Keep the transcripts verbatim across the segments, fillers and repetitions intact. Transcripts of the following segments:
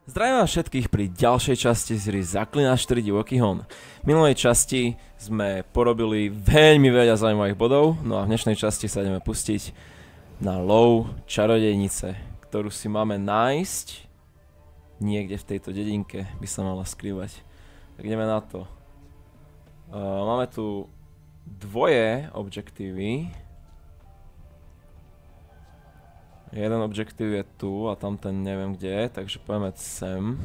Zdravím vás všetkých pri ďalšej časti z hry Zaklinač štyri divoký hon. V minulej časti sme porobili veľmi veľa zaujímavých bodov, no a v dnešnej časti sa ideme pustiť na lov čarodejnice, ktorú si máme nájsť niekde v tejto dedinke, by sa mala skrývať. Tak ideme na to. Uh, máme tu dvoje objektívy. Jeden objektív je tu a tam ten neviem kde je, takže poďme sem.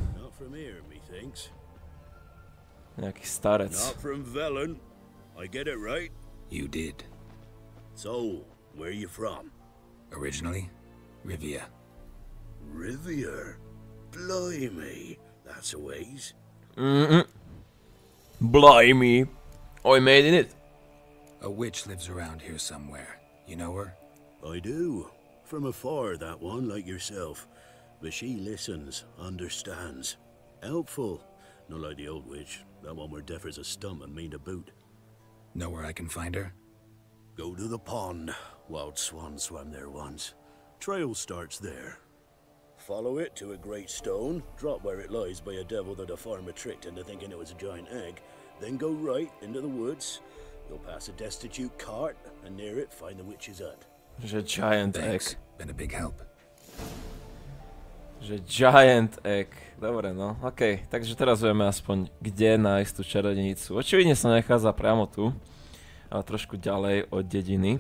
Nejaký starec. Not from Velen. I get it right? You did. So, where are you from? Originally, Rivia. Rivia? Blimey, that's a ways. Mm-mm. Blimey. I made in it. A witch lives around here somewhere. You know her? I do. From afar, that one, like yourself. But she listens, understands. Helpful. Not like the old witch. That one were deaf as a stump and mean to boot. Know where I can find her? Go to the pond. Wild swan swam there once. Trail starts there. Follow it to a great stone, drop where it lies by a devil that a farmer tricked into thinking it was a giant egg, then go right into the woods. You'll pass a destitute cart, and near it find the witch's hut. Že giant egg. Thanks. Been a big help. Že giant egg. Dobre, no. OK, takže teraz vieme aspoň, kde nájsť tú čarodejnicu. Očividne sa nachádza priamo tu, ale trošku ďalej od dediny.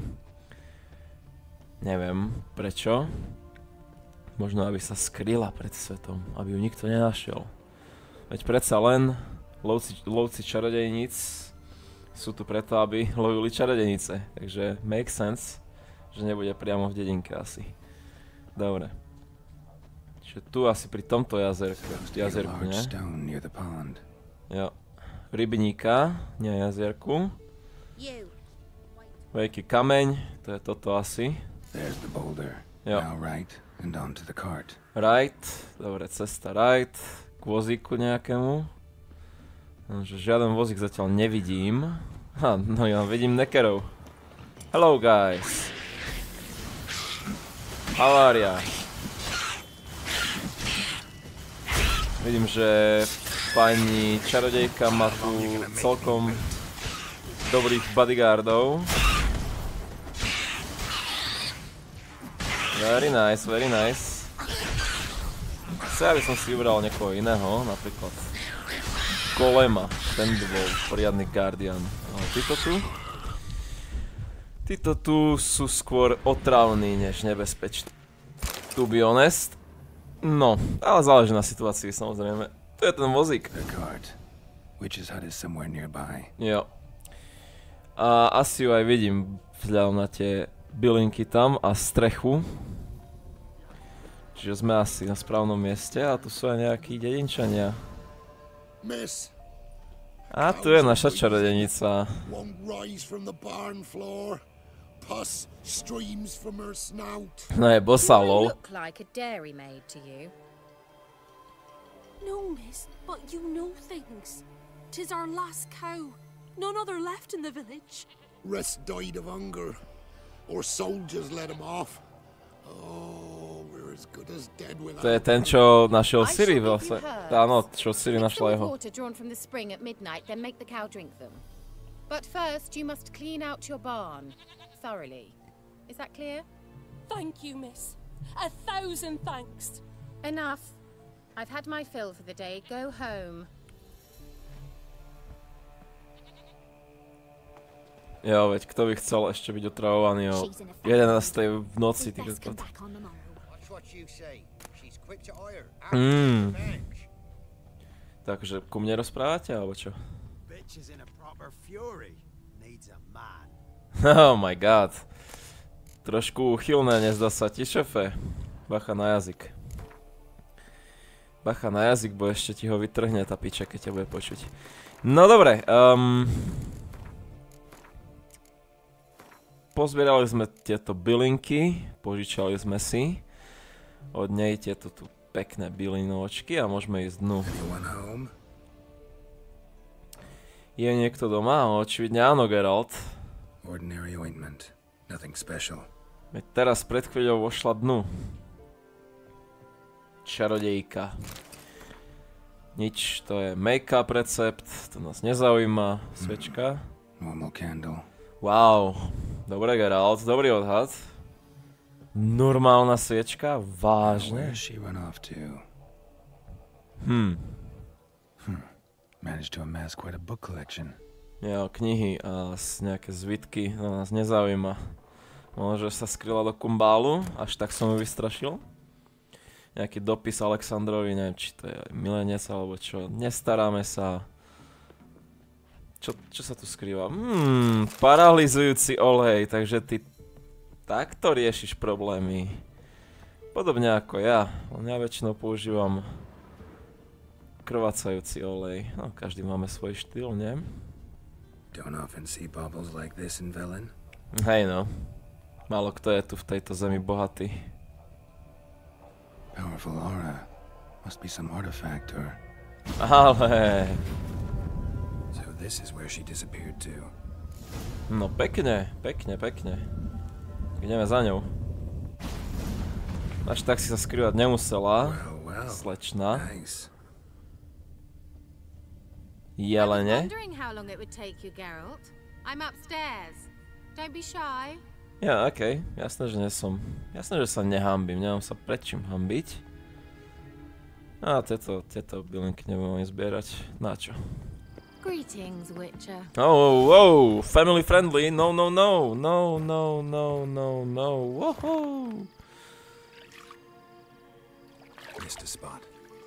Neviem prečo. Možno, aby sa skryla pred svetom, aby ju nikto nenašiel. Veď predsa len lovci, lovci čarodejníc sú tu preto, aby lovili čarodejnice. Takže make sense, že nebude priamo v dedinke asi. Dobre. Čiže tu asi pri tomto jazerku, jazerku, ne? Jo. Rybníka, nie jazerku. Veľký kameň, to je toto asi. Jo. Right, dobre, cesta right, k vozíku nejakému. Nože žiaden vozík zatiaľ nevidím. Ha, no ja vidím nekerov. Hello guys. How are ya? Vidím, že pani čarodejka má tu celkom dobrých bodyguardov. Very nice, very nice. Chcel by som si vybral niekoho iného, napríklad Golema, ten by bol poriadny guardian. Ale títo tu? Títo tu sú skôr otravní než nebezpeční. To be honest. No, ale záleží na situácii samozrejme. Tu je ten vozík. Jo. A asi ju aj vidím vzhľadom na tie bylinky tam a strechu. Čiže sme asi na správnom mieste a tu sú aj nejakí dedinčania. A tu je naša čarodejnica. Pus streams from her snout. No je bossa, lol. Look like a dairymaid to you. No, miss, but you know things. 'Tis our last cow. None other left in the village. Rest died of hunger, or soldiers let him off. Oh, we're as good as dead without. To je ten, čo našiel Ciri vlastne. Áno, čo Ciri našla jeho. Water drawn from the spring at midnight, then make the cow drink them. But first, you must clean out your barn thoroughly. Is that clear? Thank you, miss. A thousand thanks. Enough. I've had my fill for the day. Go home. Jo, veď kto by chcel ešte byť otravovaný o jedenástej v noci, ty kokot. Mm. Takže ku mne rozprávate, alebo čo? Oh my god. Trošku uchylné, nezdá sa ti, šefe. Bacha na jazyk. Bacha na jazyk, bo ešte ti ho vytrhne tá piča, keď ťa bude počuť. No dobre, um, pozbierali sme tieto bylinky, požičali sme si od nej tieto tu pekné bylinočky a môžeme ísť dnu. Je niekto doma? Očividne áno, Geralt. Ordinary ointment, nothing special. Veď teraz pred chvíľou vošla dnu. Čarodejka. Nič, to je make-up recept, to nás nezaujíma. Sviečka. Normal candle. Wow, dobre Geralt, dobrý odhad. Normálna sviečka? Vážne? Where's she run off to? Hm. Hmm. Managed to amass quite a book collection. Jo, knihy a nejaké zvitky, to nás nezaujíma. Možno, že sa skryla do kumbálu, až tak som ju vystrašil. Nejaký dopis Alexandrovi, neviem, či to je milenec alebo čo. Nestaráme sa. Čo, čo sa tu skrýva? Hmm, paralizujúci olej, takže ty takto riešiš problémy. Podobne ako ja, len ja väčšinou používam krvácajúci olej. No, každý máme svoj štýl, nie? Don't often see baubles like this in Velen. Hej no, málo kto je tu v tejto zemi bohatý. Powerful aura. Must be some artifact or... Ale... So this is where she disappeared to. No pekne, pekne, pekne. Ideme za ňou. Až tak si sa skrývať nemusela, Well, well. slečna. Nice. I was Jelene. wondering how long it would take you, Geralt. I'm upstairs. Don't be shy. Ja, okej, okay. Jasné, že nie som. Jasné, že sa nehambím, nemám sa pred čím hambiť. A tieto, tieto bylinky nebudem ani zbierať. Na čo? Greetings, Witcher. Oh, wow, family friendly, no, no, no, no, no, no, no, no, woohoo. Missed a spot.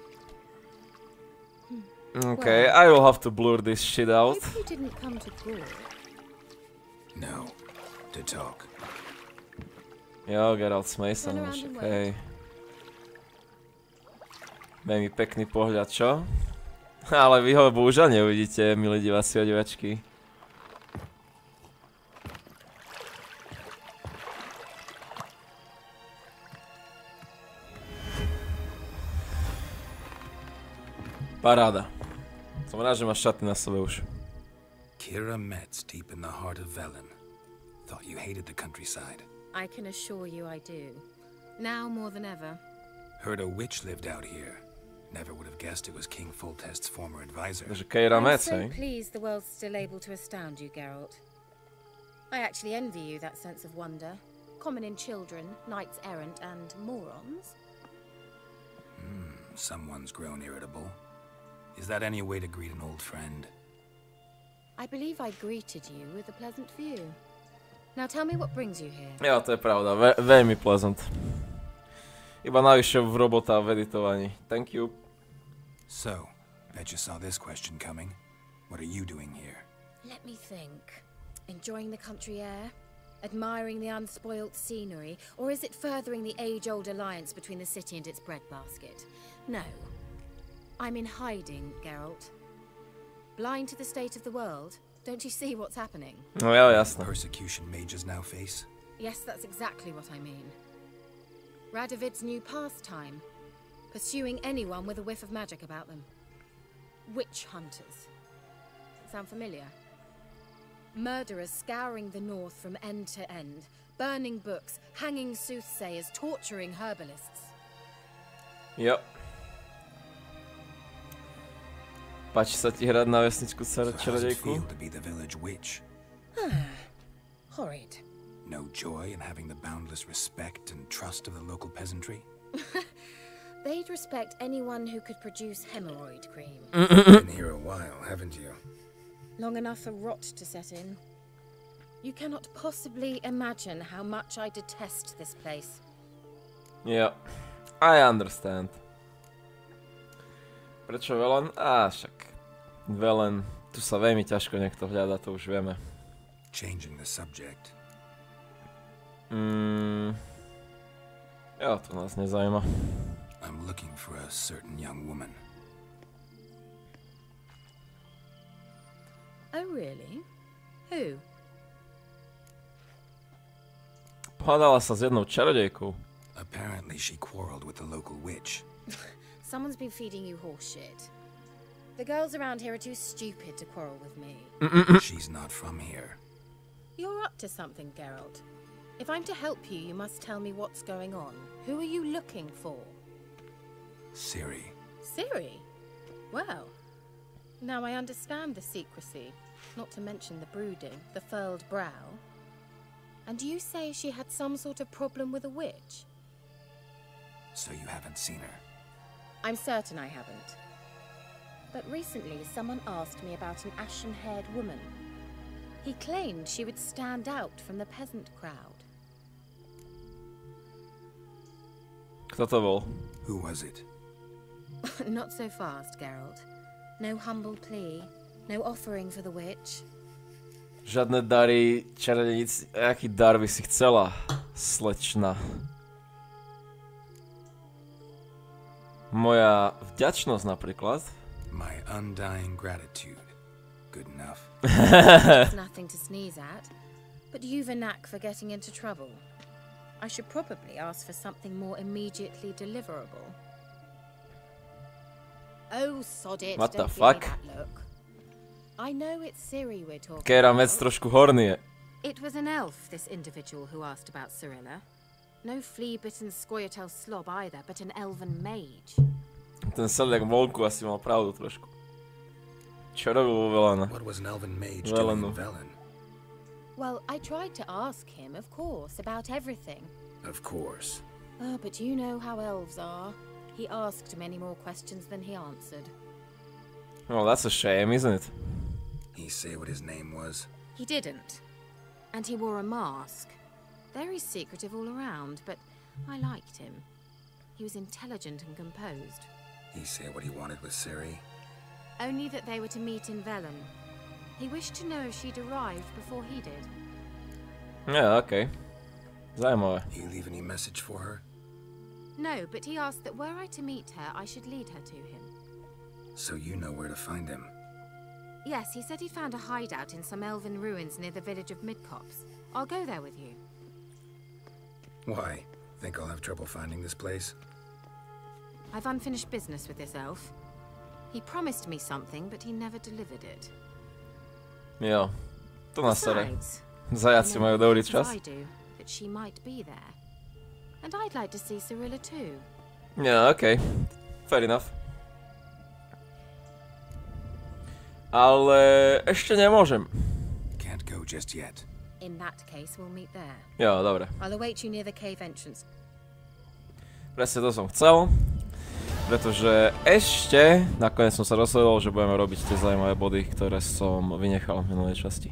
Okay, I will have to blur this shit out. Hope you didn't come to Gaul. No. To talk. Jo, Geralt, smej sa, Turn no around však, and hej. Veľmi pekný pohľad, čo? Ale vy ho bohužiaľ neuvidíte, milí diváci a divačky. Paráda. Som rád, že máš šaty na sebe už. Kira Metz, deep in the heart of Velen. Thought you hated the countryside. I can assure you I do. Now more than ever. Heard a witch lived out here. Never would have guessed it was King Foltest's former advisor. Takže Keira I'm Metz, so hej? pleased the world's still able to astound you, Geralt. I actually envy you that sense of wonder. Common in children, knights errant, and morons. Hmm, someone's grown irritable. Is that any way to greet an old friend? I believe I greeted you with a pleasant view. Now tell me what brings you here. Jo, to je pravda, Ve veľmi pleasant. Iba navyše v robota v editovaní. Thank you. So, bet you saw this question coming. What are you doing here? Let me think. Enjoying the country air? Admiring the unspoilt scenery? Or is it furthering the age-old alliance between the city and its breadbasket? No. I'm in hiding, Geralt. Blind to the state of the world? Don't you see what's happening? No jo, jasné. Persecution mages now face? Yes, that's exactly what I mean. Radovid's new pastime. Pursuing anyone with a whiff of magic about them. Witch hunters. Sound familiar? Murderers scouring the north from end to end. Burning books, hanging soothsayers, torturing herbalists. Jo. Páči sa ti hrať na vesničku So how's it čarodejku? feel to be the village witch? Horrid. No joy in having the boundless respect and trust of the local peasantry? They'd respect anyone who could produce hemorrhoid cream. Been here a while, haven't you? Long enough for rot to set in. You cannot possibly imagine how much I detest this place. Jo. I understand. Prečo Velen? Á, však. Velen. Tu sa veľmi ťažko niekto hľada, to už vieme. Changing the subject. Mm. Jo, to nás nezaujíma. I'm looking for a certain young woman. Oh, really? Who? Pohádala sa s jednou čarodejkou. Apparently she quarreled with the local witch. Someone's been feeding you horseshit. The girls around here are too stupid to quarrel with me. She's not from here. You're up to something, Geralt. If I'm to help you, you must tell me what's going on. Who are you looking for? Ciri. Ciri? Well, now I understand the secrecy, not to mention the brooding, the furled brow. And you say she had some sort of problem with a witch? So you haven't seen her? I'm certain I haven't. But recently someone asked me about an ashen-haired woman. He claimed she would stand out from the peasant crowd. Kto to bol? Who was it? Not so fast, Geralt. No humble plea, no offering for the witch. Žiadne dary, čarodejníci. Aký dar by si chcela, slečna? Moja vďačnosť napríklad. My undying gratitude. Good enough. It's nothing to sneeze at, but you've a knack for getting into trouble. I should probably ask for something more immediately deliverable. Oh, sod it. What the Don't give fuck? me that look. I know it's Ciri we're talking Kéram vec about. trošku hornie. It was an elf, this individual who asked about Cirilla. No flea-bitten Scoia'tael slob either, but an elven mage. Ten seliak Volku asi mal pravdu trošku. Čo robil vo Velena? What was an elven mage Velen. doing in Velen? Well, I tried to ask him, of course, about everything. Of course. Oh, but you know how elves are. He asked many more questions than he answered. Well, that's a shame, isn't it? He say what his name was? He didn't. And he wore a mask. Very secretive all around, but I liked him. He was intelligent and composed. He say what he wanted with Ciri? Only that they were to meet in Velen. He wished to know if she'd arrived before he did. Yeah, okay. Zaujímavé. He leave any message for her? No, but he asked that were I to meet her, I should lead her to him. So you know where to find him? Yes, he said he'd found a hideout in some elven ruins near the village of Midcopse. I'll go there with you. Why? Think I'll have trouble finding this place? I've unfinished business with this elf. He promised me something, but he never delivered it. Jo, to na sere. Besides, Zajaci I know majú as dobrý much as čas. I do that she might be there. And I'd like to see Cirilla too. Yeah, okay. Fair enough. Ale ešte nemôžem. Can't go just yet. In that case, we'll meet there. Jo, dobre. I'll await you near the cave entrance. Presne to som chcel. Pretože ešte nakoniec som sa rozhodol, že budeme robiť tie zaujímavé body, ktoré som vynechal v minulej časti.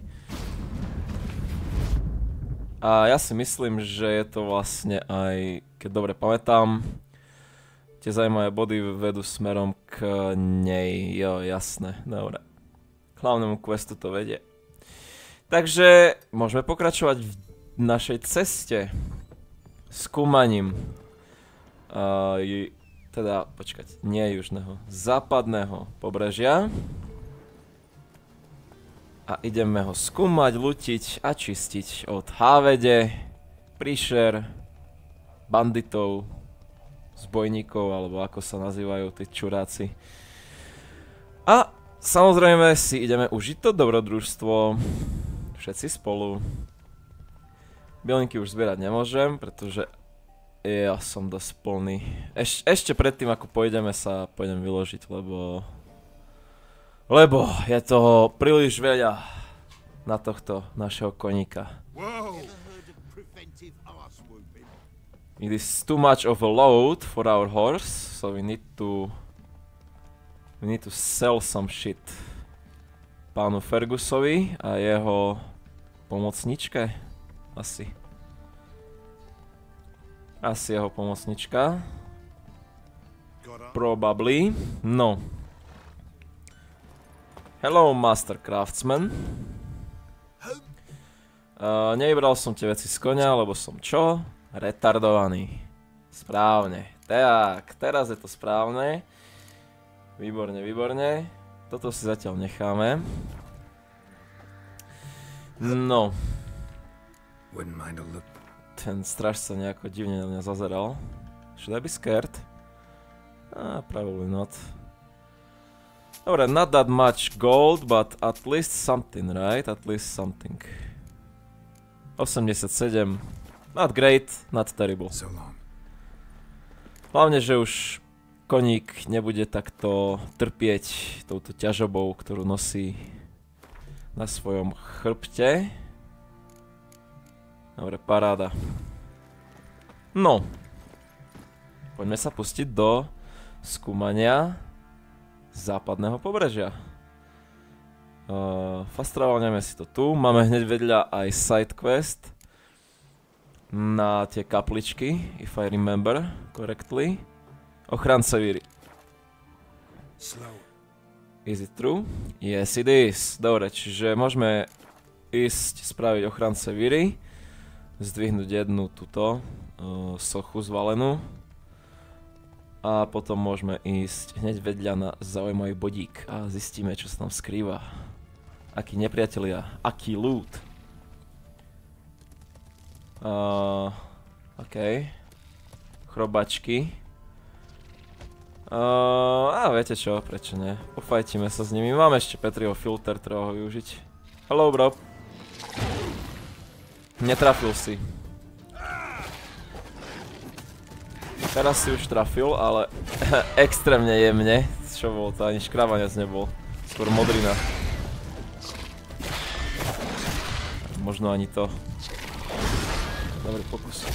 A ja si myslím, že je to vlastne aj, keď dobre pamätám, tie zaujímavé body vedú smerom k nej. Jo, jasné, dobre. K hlavnému questu to vedie. Takže môžeme pokračovať v našej ceste skúmaním. Uh, teda, počkať, nie južného, západného pobrežia. A ideme ho skúmať, lutiť a čistiť od hávede, príšer, banditov, zbojníkov, alebo ako sa nazývajú tí čuráci. A samozrejme si ideme užiť to dobrodružstvo, všetci spolu. Bylinky už zbierať nemôžem, pretože ja som dosť plný. Eš, ešte predtým, ako pôjdeme, sa pôjdem vyložiť, lebo... Lebo je toho príliš veľa na tohto našeho koníka. It is too much of a load for our horse, so we need to... We need to sell some shit pánu Fergusovi a jeho pomocničke, asi. Asi jeho pomocnička. Probably. No. Hello, Master Craftsman. Uh, nevybral som tie veci z konia, lebo som čo? Retardovaný. Správne. Tak, teraz je to správne. Výborne, výborne. Toto si zatiaľ necháme. No. Wouldn't mind a look. Ten straž sa nejako divne na mňa zazeral. Should I be scared? Ah, probably not. Dobre, not that much gold, but at least something, right? At least something. osemdesiatsedem. Not great, not terrible. So long. Hlavne, že už koník nebude takto trpieť touto ťažobou, ktorú nosí na svojom chrbte. Dobre, paráda. No. Poďme sa pustiť do skúmania západného pobrežia. Uh, fast travelneme si to tu. Máme hneď vedľa aj side quest na tie kapličky, if I remember correctly. Ochránca víry. Is it true? Yes it is. Dobre, čiže môžeme ísť spraviť ochránce víry. Zdvihnúť jednu túto uh, sochu zvalenú. A potom môžeme ísť hneď vedľa na zaujímavý bodík a zistíme, čo sa tam skrýva. Akí nepriatelia, aký loot. Uh, OK. Chrobačky. Uh, a viete čo, prečo nie? Pofajtíme sa s nimi. Máme ešte Petriho filter, treba ho využiť. Hello, bro. Netrafil si. Teraz si už trafil, ale extrémne jemne. Čo bol to? Ani škravanec nebol. Skôr modrina. Možno ani to. Dobre, pokus.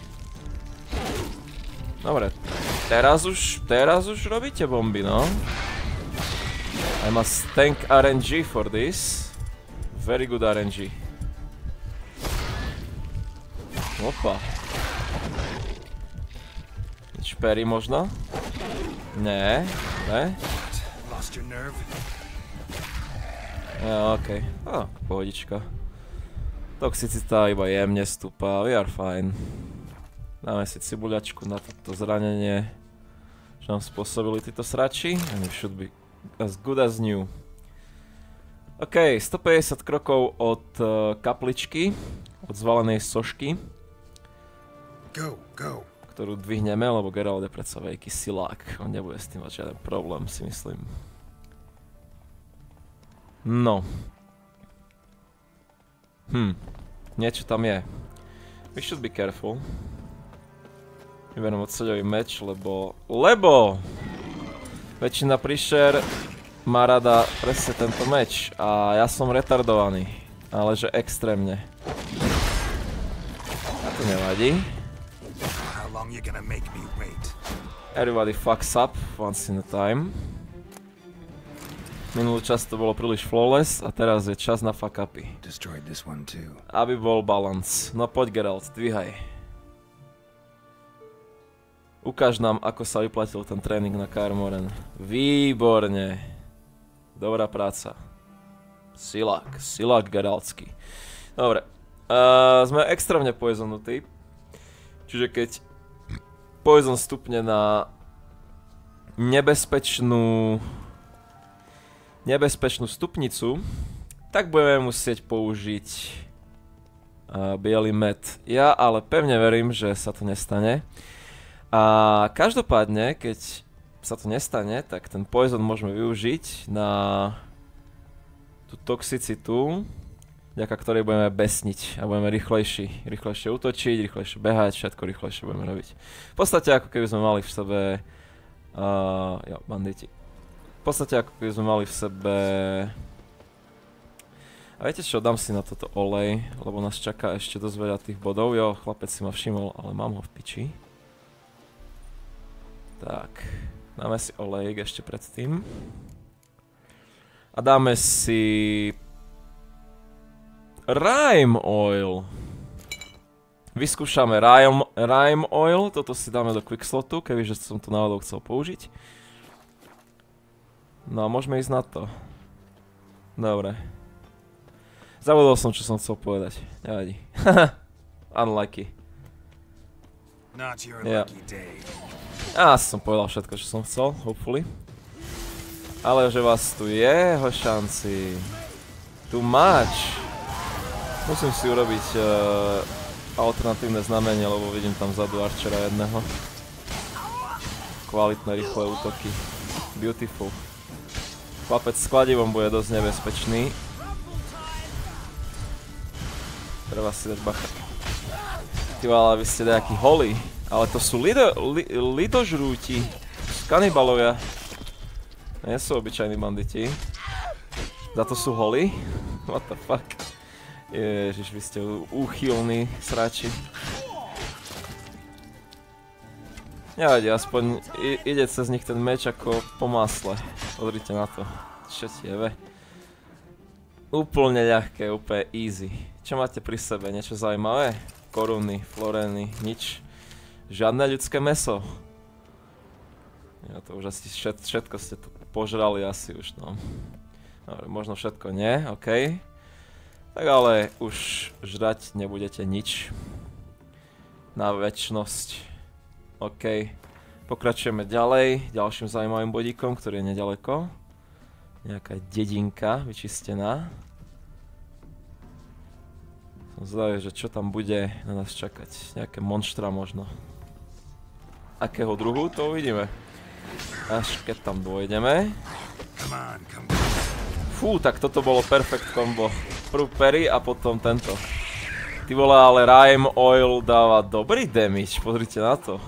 Dobre. Teraz už, teraz už robíte bomby, no. I must thank R N G for this. Very good R N G. Opa. Špery možno? Ne, ne. Ja, okej. Okay. Pohodička. Toxicita iba jemne stúpa, we are fine. Dáme si cibuľačku na toto zranenie, čo nám spôsobili títo srači. And we should be as good as new. OK, stopäťdesiat krokov od uh, kapličky, od zvalenej sošky. Go, go. Ktorú dvihneme, lebo Geralt je predsa veľký silák. On nebude s tým mať žiaden problém, si myslím. No. Hm, niečo tam je. We should be careful. Vyberiem odsaďový meč, lebo... Lebo! Väčšina príšer má rada presne tento meč. A ja som retardovaný. Ale že extrémne. A to nevadí. Everybody fucks up once in a time. Minulý čas to bolo príliš flawless a teraz je čas na fuck upy. Aby bol balance. No poď Geralt, dvíhaj. Ukáž nám, ako sa vyplatil ten tréning na Kaer Morhen. Výborne. Dobrá práca. Silák, silák Geraltský. Dobre. Uh, sme extrémne poisonutí. Čiže keď poison stupne na nebezpečnú nebezpečnú stupnicu, tak budeme musieť použiť uh, biely med. Ja ale pevne verím, že sa to nestane. A každopádne, keď sa to nestane, tak ten poison môžeme využiť na tú toxicitu, vďaka ktorej budeme besniť a budeme rýchlejší. Rýchlejšie útočiť, rýchlejšie behať, všetko rýchlejšie budeme robiť. V podstate ako keby sme mali v sebe... Uh, jo, banditi. V podstate ako keby sme mali v sebe... A viete čo, dám si na toto olej, lebo nás čaká ešte dosť veľa tých bodov. Jo, chlapec si ma všimol, ale mám ho v piči. Tak, dáme si olejk ešte predtým. A dáme si... Rime oil. Vyskúšame Rime, Rime oil, toto si dáme do quickslotu, kebyže som to náhodou chcel použiť. No a môžeme ísť na to. Dobre. Zabudol som, čo som chcel povedať. Nevadí. Unlucky. Ja. Ja som povedal všetko, čo som chcel, hopefully. Ale že vás tu je, hošanci. Too much. Musím si urobiť uh, alternatívne znamenie, lebo vidím tam vzadu archera jedného. Kvalitné, rýchle útoky. Beautiful. Chlapec s kladivom bude dosť nebezpečný. Treba si dať bacha. Ty ale vy ste nejaký holí. Ale to sú lido, li, lidožrúti. kanibalovia. Nie sú obyčajní banditi. Za to sú holí? What the fuck? Ježiš, vy ste úchylní sráči. Nevadí, aspoň ide cez nich ten meč ako po masle. Pozrite na to. Čo tieve. Úplne ľahké, úplne easy. Čo máte pri sebe? Niečo zaujímavé? Koruny, florény, nič. Žiadne ľudské mäso. Ja to už asi všet, všetko ste tu požrali asi už, no. Dobre, možno všetko nie, okej. Tak ale už žrať nebudete nič. Na večnosť. OK. Pokračujeme ďalej, ďalším zaujímavým bodíkom, ktorý je nedaleko. Nejaká dedinka vyčistená. Som zvedavý, že čo tam bude na nás čakať. Nejaké monštra možno. Akého druhu, to uvidíme. Až keď tam dôjdeme. Fú, tak toto bolo perfect combo. Prv Perry a potom tento. Ty vole, ale Rime Oil dáva dobrý damage, pozrite na to.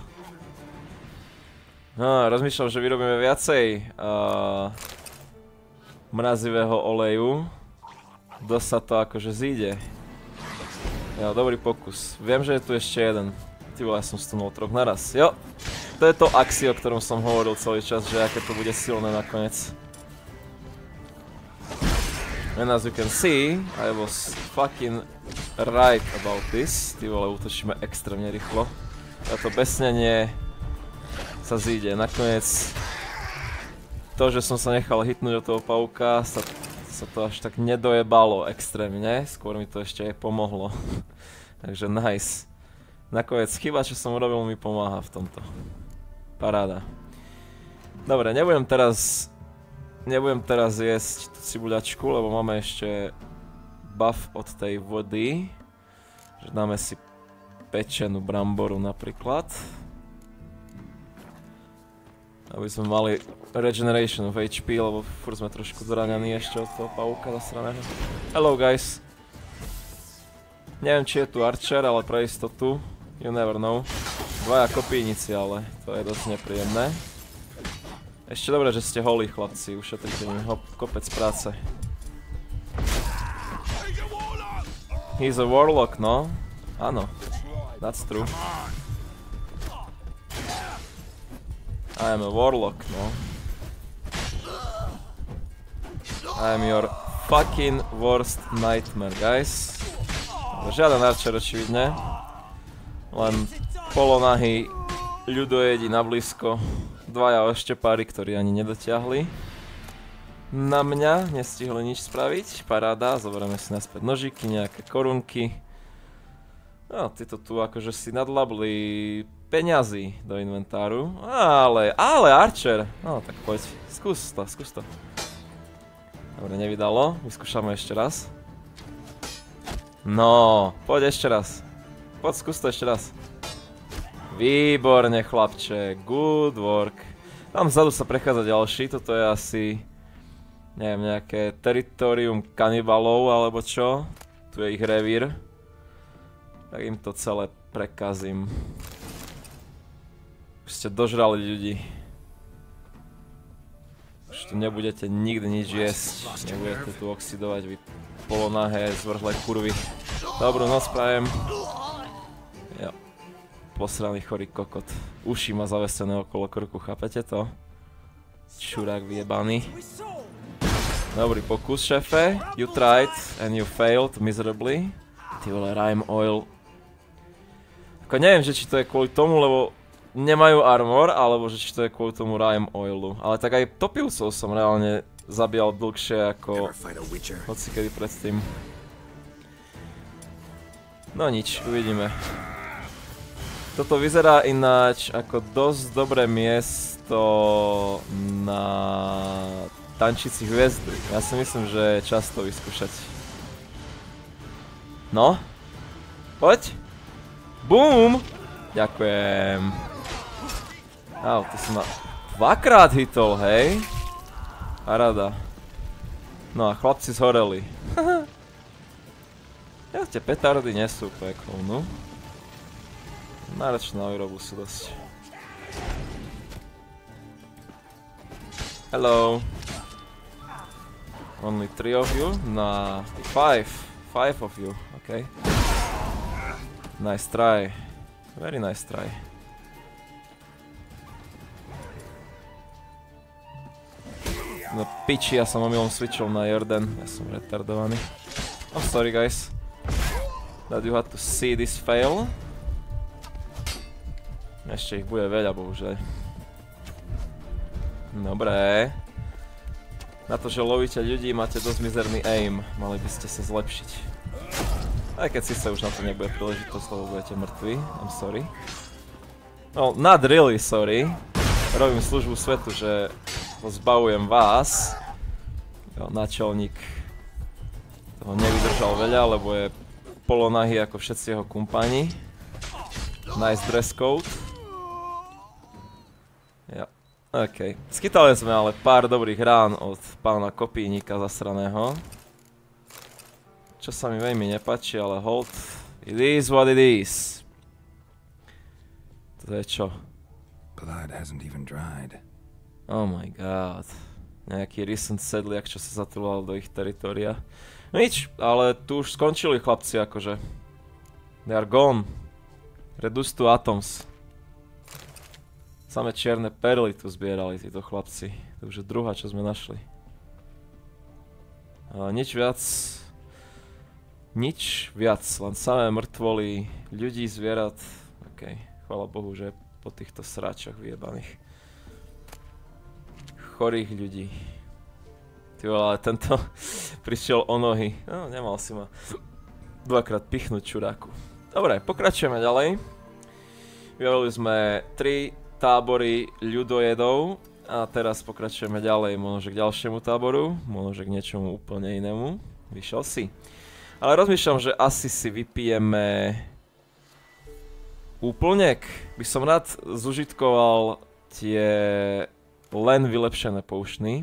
No, rozmýšľam, že vyrobíme viacej uh, mrazivého oleju. Dosť sa to akože zíde. Jo, dobrý pokus. Viem, že je tu ešte jeden. Ty vole, ja som stunul troch naraz. Jo, to je to axi, o ktorom som hovoril celý čas, že aké to bude silné nakoniec. And as you can see, I was fucking right about this. Ty vole, útočíme extrémne rýchlo. Toto besnenie sa zíde. Nakoniec to, že som sa nechal hitnúť od toho pauka, sa, sa to až tak nedojebalo extrémne. Skôr mi to ešte aj pomohlo. Takže nice. Nakoniec chyba, čo som urobil, mi pomáha v tomto. Paráda. Dobre, nebudem teraz nebudem teraz jesť tú cibuľačku, lebo máme ešte buff od tej vody. Že dáme si pečenú bramboru napríklad. Aby sme mali regeneration of H P, lebo furt sme trošku zraňaní ešte od toho pavúka zasraného. Hello guys. Neviem, či je tu Archer, ale pre istotu. You never know. Dvaja kopínici, ale to je dosť nepríjemné. Ešte dobre, že ste holí chlapci, ušetrite mi hop, kopec práce. He's a warlock, no? Áno. That's true. I am a warlock, no. I am your fucking worst nightmare, guys. Žiaden archer očividne. Len polonahý ľudojedi na blízko. Dvaja oštepári, ktorí ani nedotiahli na mňa, nestihli nič spraviť. Paráda, zoberieme si naspäť nožiky, nejaké korunky. No, títo tu akože si nadlabli peňazí do inventáru. Ale, ale Archer! No, tak poď, skús to, skús to. Dobre, nevydalo, vyskúšame ešte raz. No, poď ešte raz. Poď, skús to ešte raz. Výborne, chlapče, good work. Tam vzadu sa prechádza ďalší, toto je asi, neviem, nejaké teritorium kanibalov alebo čo. Tu je ich revír. Tak im to celé prekazím. Už ste dožrali ľudí. Už tu nebudete nikdy nič jesť. Nebudete tu oxidovať, vy polonahé, zvrhlé kurvy. Dobrú noc prajem. Jo. Posraný chorý kokot. Uši má zavesené okolo krku, chápete to? Čurák vyjebaný. Dobrý pokus, šéfe. You tried and you failed miserably. Ty vole, Rime Oil. Ako neviem, že či to je kvôli tomu, lebo nemajú armor, alebo že či to je kvôli tomu Rime Oilu. Ale tak aj topilcov som reálne zabíjal dlhšie ako hocikedy predtým. No nič, uvidíme. Toto vyzerá ináč ako dosť dobré miesto na tančici hviezdy. Ja si myslím, že je čas to vyskúšať. No? Poď! Boom! Ďakujem. Au, to som ma dvakrát hitol, hej? Paráda. No a chlapci zhoreli. Ja, tie petardy nie sú úplne klonu. Náročné na výrobu sú dosť. Hello. Only three of you? Nah, five. Five of you, okay. Nice try. Very nice try. No piči, ja som omylom switchol na Jordan. Ja som retardovaný. I'm sorry guys. That you had to see this fail. Ešte ich bude veľa, bohužiaľ. Dobre. Na to, že lovíte ľudí, máte dosť mizerný aim. Mali by ste sa zlepšiť. Aj keď si sa už na to nebude príležitosť, lebo budete mŕtvi. I'm sorry. No, not really sorry. Robím službu svetu, že zbavujem vás. Jo, náčelník toho nevydržal veľa, lebo je polonahý ako všetci jeho kumpáni. Nice dress code. Ja. OK. Schytali sme ale pár dobrých rán od pána kopínika zasraného. Čo sa mi veľmi nepáči, ale hold. It is what it is. To je čo? Blood hasn't even dried. Oh my god. Nejaký recent sedliak, čo sa zatúlal do ich teritoria. Nič, ale tu už skončili chlapci akože. They are gone. Reduced to atoms. Samé čierne perly tu zbierali títo chlapci. To už je druhá, čo sme našli. A nič viac. Nič viac, len samé mŕtvoly ľudí, zvierat. OK, chvála Bohu, že po týchto sráčoch vyjebaných. Chorých ľudí. Ty vole, ale tento prišiel o nohy. No, nemal si ma dvakrát pichnúť čuráku. Dobre, pokračujeme ďalej. Vyvolili sme tri tábory ľudojedov a teraz pokračujeme ďalej, možno že k ďalšiemu táboru, možno že k niečomu úplne inému. Vyšiel si. Ale rozmýšľam, že asi si vypijeme úplněk. By som rád zužitkoval tie len vylepšené poušny.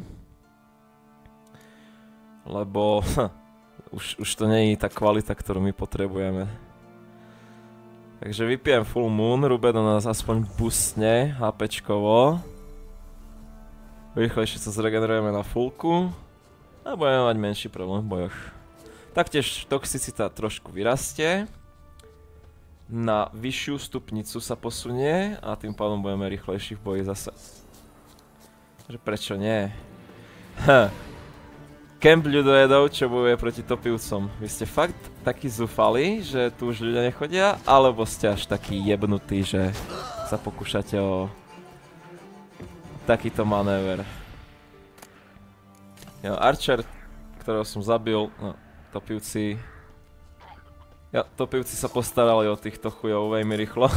Lebo hm, už, už to nie je tá kvalita, ktorú my potrebujeme. Takže vypijem Full Moon, Rubedo nás aspoň boostne HPčkovo. Rýchlejšie sa zregenerujeme na fullku. A budeme mať menší problém v bojoch. Taktiež toxicita trošku vyrastie. Na vyššiu stupnicu sa posunie a tým pádom budeme rýchlejší v boji zase. Takže prečo nie? Ha. Kemp ľudojedov, čo bojuje proti topivcom. Vy ste fakt takí zúfali, že tu už ľudia nechodia? Alebo ste až takí jebnutí, že sa pokúšate o takýto manéver? Jo, Archer, ktorého som zabil, no, topivci... Jo, topivci sa postarali o týchto chujov veľmi rýchlo.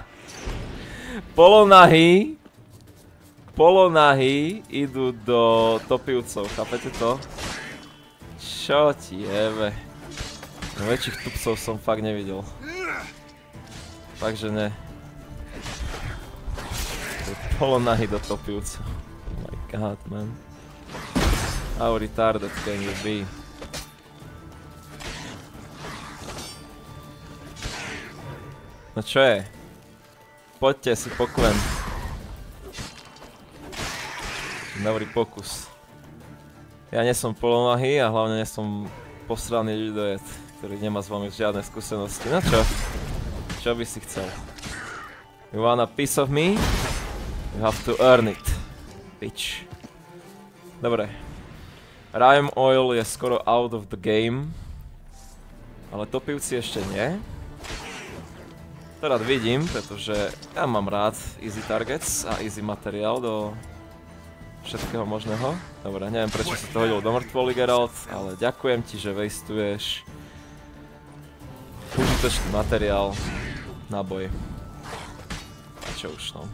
Polonahý Polonahý idú do topivcov, chápete to? Čo ti jebe? No, väčších tupcov som fakt nevidel. Fakt, že ne. Polonahý do topivcov. Oh my god, man. How retarded can you be? No čo je? Poďte si poklen. Dobrý pokus. Ja nie som polonahý a hlavne nie som posraný ľudojed, ktorý nemá s vami žiadne skúsenosti. No čo? Čo by si chcel? You want a piece of me? You have to earn it. Bitch. Dobre. Rime Oil je skoro out of the game. Ale topivci ešte nie. To rád vidím, pretože ja mám rád easy targets a easy materiál do všetkého možného. Dobre, neviem prečo si to hodil do mŕtvoly, Geralt, ale ďakujem ti, že wastuješ užitočný materiál na boj. A čo už no.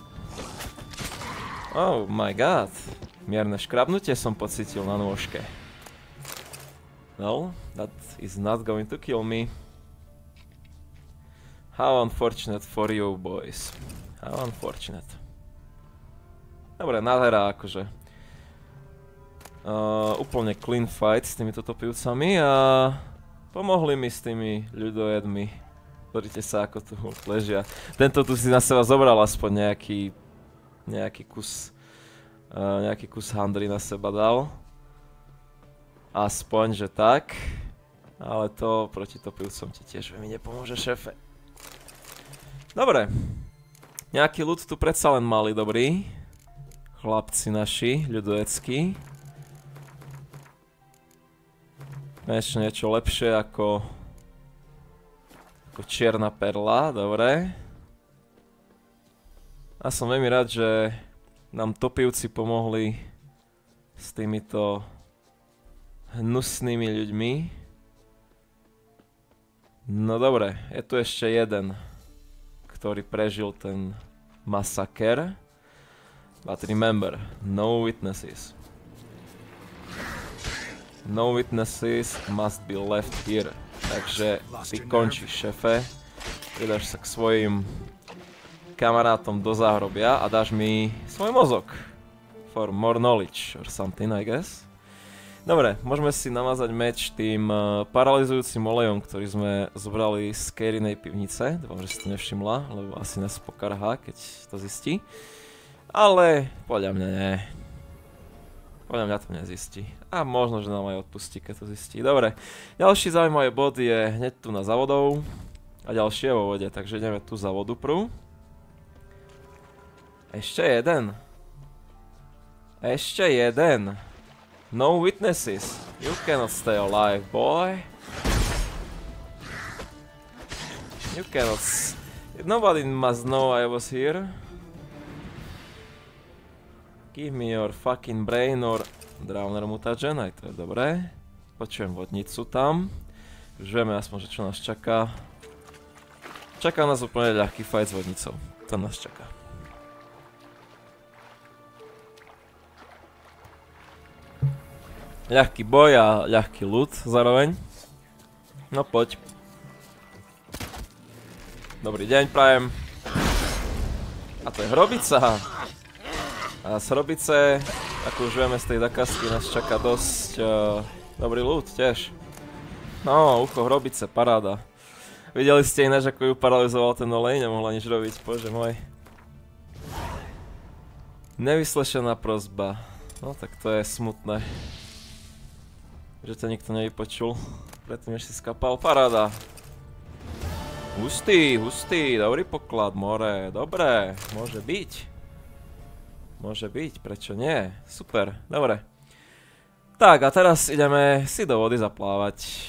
Oh my god. Mierne škrabnutie som pocítil na nôžke. No, that is not going to kill me. How unfortunate for you, boys. How unfortunate. Dobre, nádhera akože. Uh, úplne clean fight s týmito topivcami a pomohli mi s tými ľudojedmi. Pozrite sa, ako tu ležia. Tento tu si na seba zobral aspoň nejaký, nejaký kus Uh, nejaký kus handry na seba dal. Aspoň, že tak. Ale to proti topilcom ti tiež veľmi nepomôže, šéfe. Dobre. Nejaký ľud tu predsa len mali, dobrý. Chlapci naši, ľudoveckí. Ešte niečo lepšie ako... ako čierna perla, dobre. A som veľmi rád, že nám topivci pomohli s týmito hnusnými ľuďmi. No dobre, je tu ešte jeden, ktorý prežil ten masaker. But remember, no witnesses. No witnesses must be left here. Takže ty končíš, šefe. Pridáš sa k svojim kamarátom do záhrobia a dáš mi svoj mozog. For more knowledge or something, I guess. Dobre, môžeme si namazať meč tým uh, paralizujúcim olejom, ktorý sme zobrali z Kerinej pivnice. Dúfam, že si to nevšimla, lebo asi nás pokarhá, keď to zistí. Ale podľa mňa nie. Podľa mňa to nezistí. A možno, že nám aj odpustí, keď to zistí. Dobre, ďalší zaujímavý bod je hneď tu na za vodou. A ďalší je vo vode, takže ideme tu za vodu prv. Ešte jeden. Ešte jeden. No witnesses. You cannot stay alive, boy. You cannot... S Nobody must know I was here. Give me your fucking brain or drowner mutagen, aj to je dobré. Počujem vodnicu tam. Už vieme aspoň, že čo nás čaká. Čaká nás úplne ľahký fight s vodnicou. To nás čaká. Ľahký boj a ľahký loot zároveň. No poď. Dobrý deň, prajem. A to je hrobica. A z hrobice, ako už vieme z tej zakázky, nás čaká dosť uh, dobrý loot tiež. No, ucho hrobice, paráda. Videli ste ináč, ako ju paralizoval ten olej, nemohla nič robiť, bože môj. Nevyslešená prosba. No tak to je smutné. Že to nikto nevypočul, predtým než si skapal, paráda. Hustý, hustý, dobrý poklad, more, dobré, môže byť. Môže byť, prečo nie? Super, dobre. Tak a teraz ideme si do vody zaplávať.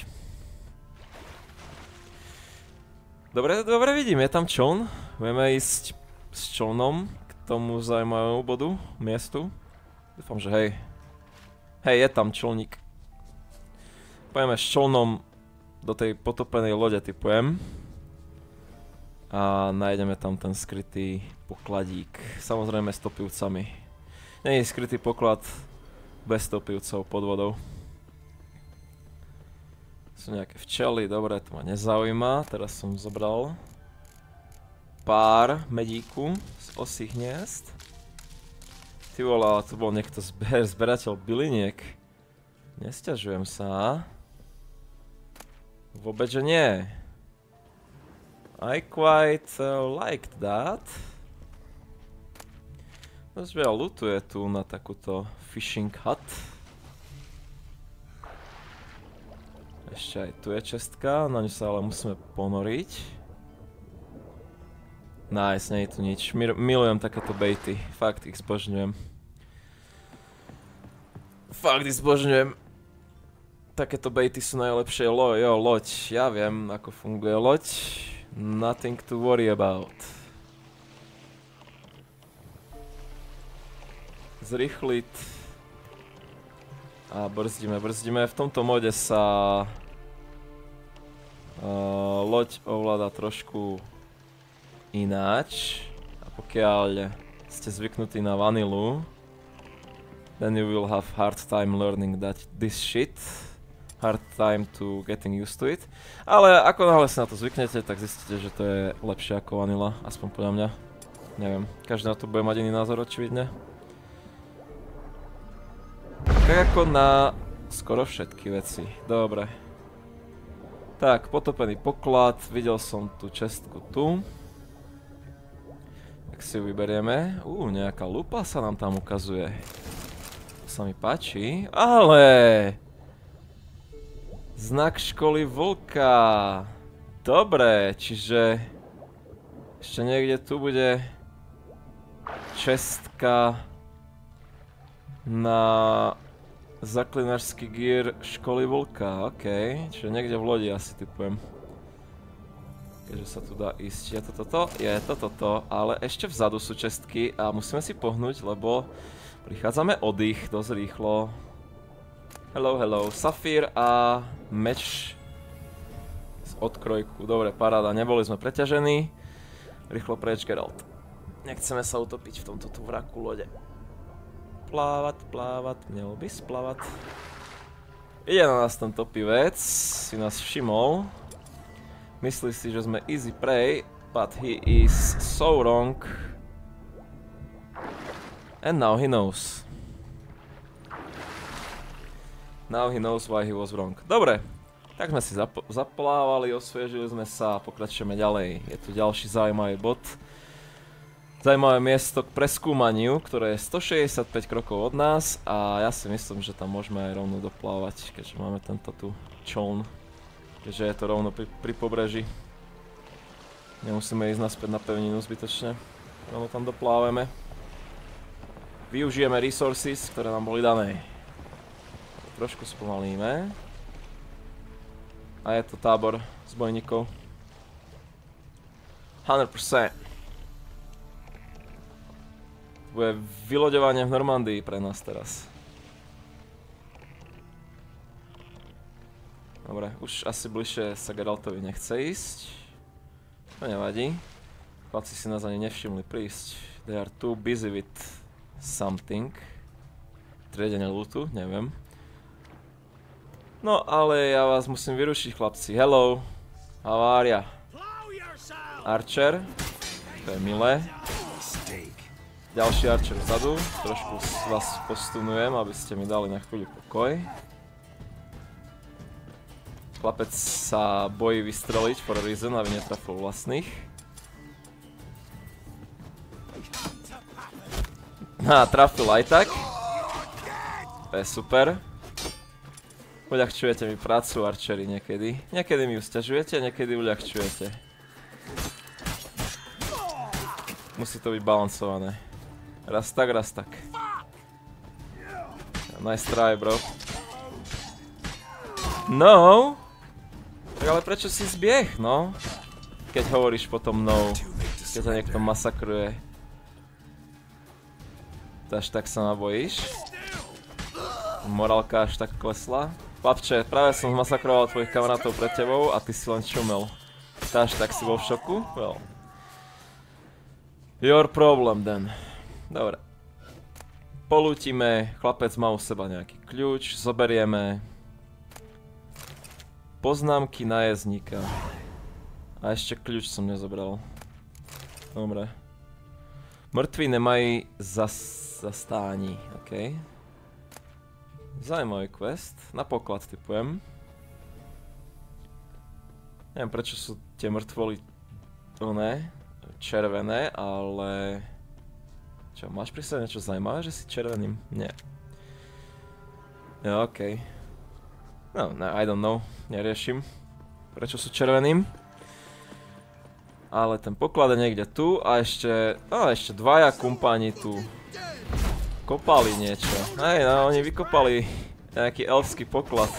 Dobre, dobre vidím, je tam čln. Budeme ísť s člnom k tomu zaujímavému bodu, miestu. Dúfam, že hej. Hej, je tam člník. Pojeme s člnom do tej potopenej lode, typujem. A nájdeme tam ten skrytý pokladík. Samozrejme s topivcami. Nie je skrytý poklad bez topivcov pod vodou. Sú nejaké včely, dobre, to ma nezaujíma. Teraz som zobral pár medíku z osích hniezd. Ty vole, tu bol niekto zber, zberateľ byliniek. Nesťažujem sa. Vôbec, že nie. I quite uh, liked that. Dosť veľa lootu je tu na takúto fishing hut. Ešte aj tu je čestka, na ňu sa ale musíme ponoriť. Nice, nie je tu nič. Milujem takéto baity, fakt ich zbožňujem. Fakt ich zbožňujem. Takéto baity sú najlepšie. Lo, jo, loď, ja viem ako funguje loď. Nothing to worry about. Zrýchliť. A brzdíme, brzdíme. V tomto mode sa uh, loď ovláda trošku ináč. A pokiaľ ste zvyknutí na vanilu, then you will have hard time learning that this shit. Hard time to getting used to it. Ale ako náhle si na to zvyknete, tak zistíte, že to je lepšie ako vanila. Aspoň podľa mňa. Neviem, každý na to bude mať iný názor, očividne. Tak ako na skoro všetky veci. Dobre. Tak, potopený poklad. Videl som tú čestku tu. Tak Tak si ju vyberieme. Uú, nejaká lupa sa nám tam ukazuje. To sa mi páči. Ale... Znak školy vlka. Dobre, čiže... Ešte niekde tu bude... Čestka... Na... Zaklinačský gear školy vlka. Okej, čiže niekde v lodi asi typujem. Keďže sa tu dá ísť. Je to toto? Je to toto. Ale ešte vzadu sú čestky a musíme si pohnúť, lebo prichádzame oddych dosť rýchlo. Hello, hello. Safír a meč z odkrojku. Dobre, paráda. Neboli sme preťažení. Rýchlo preč, Geralt. Nechceme sa utopiť v tomto tu vraku lode. Plávať, plávať. Mělo by splávať. Ide na nás ten topivec. Si nás všimol. Myslí si, že sme easy prey, but he is so wrong. And now he knows. Now he knows why he was wrong. Dobre, tak sme si zap zaplávali, osviežili sme sa a pokračujeme ďalej. Je tu ďalší zaujímavý bod. Zaujímavé miesto k preskúmaniu, ktoré je stošesťdesiatpäť krokov od nás a ja si myslím, že tam môžeme aj rovno doplávať, keďže máme tento tu čoln. Keďže je to rovno pri, pri pobreží. Nemusíme ísť naspäť na pevninu zbytočne. Rovno tam doplávame. Využijeme resources, ktoré nám boli dané. Trošku spomalíme. A je to tábor zbojníkov. sto percent. To bude vyloďovanie v Normandii pre nás teraz. Dobre, už asi bližšie sa Geraltovi nechce ísť. To nevadí. Chlapci si nás ani nevšimli prísť. They are too busy with something. Triedenie lootu, neviem. No ale ja vás musím vyrušiť, chlapci. Hello. How are ya? Archer. To je milé. Ďalší Archer vzadu. Trošku vás postunujem, aby ste mi dali na chvíľu pokoj. Chlapec sa bojí vystreliť for a reason, aby netrafil vlastných. Á, trafil aj tak. To je super. Uľahčujete mi prácu, archeri, niekedy. Niekedy mi ju sťažujete, niekedy uľahčujete. Musí to byť balancované. Raz tak, raz tak. Nice try, bro. No! Tak ale prečo si zbieh, no? Keď hovoríš potom no. Keď sa niekto masakruje. To až tak sa ma bojíš? Morálka až tak klesla? Chlapče, práve som zmasakroval tvojich kamarátov pred tebou a ty si len čumel. To až tak si bol v šoku? Well. Your problem then. Dobre. Polútime, chlapec má u seba nejaký kľúč, zoberieme. Poznámky nájazdníka. A ešte kľúč som nezobral. Dobre. Mŕtvi nemají zas zastání, okej. Okay. Zaujímavý quest. Na poklad typujem. Neviem prečo sú tie mŕtvoly oné, červené, ale... Čo, máš pri sebe niečo zaujímavé, že si červeným? Nie. Ja, okej. Okay. No, no, I don't know. Neriešim, prečo sú červeným. Ale ten poklad je niekde tu a ešte... No, ešte dvaja kumpáni tu kopali niečo. Hej, no, oni vykopali nejaký elfský poklad.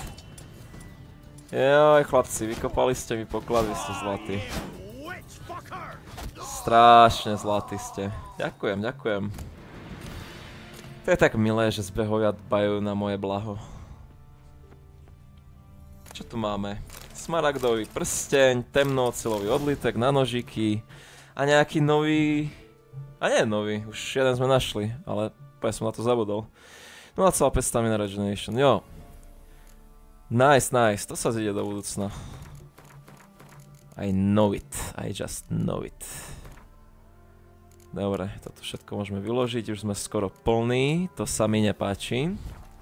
Joj, chlapci, vykopali ste mi poklad, vy ste zlatí. Strašne zlatí ste. Ďakujem, ďakujem. To je tak milé, že zbehovia dbajú na moje blaho. Čo tu máme? Smaragdový prsteň, temnoocelový odlitek na nožiky a nejaký nový... A nie nový, už jeden sme našli, ale úplne som na to zabudol. nula celá päť stamina regeneration, jo. Nice, nice, to sa zíde do budúcna. I know it, I just know it. Dobre, toto všetko môžeme vyložiť, už sme skoro plní, to sa mi nepáči.